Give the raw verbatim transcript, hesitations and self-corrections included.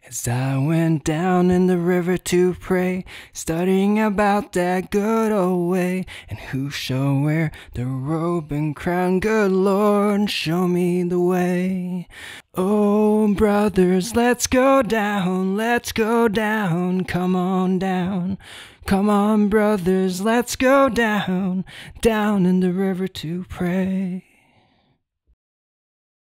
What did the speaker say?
As I went down in the river to pray, studying about that good old way, and who shall wear the robe and crown? Good Lord, show me the way. Oh, brothers, let's go down, let's go down, come on down. Come on, brothers, let's go down, down in the river to pray.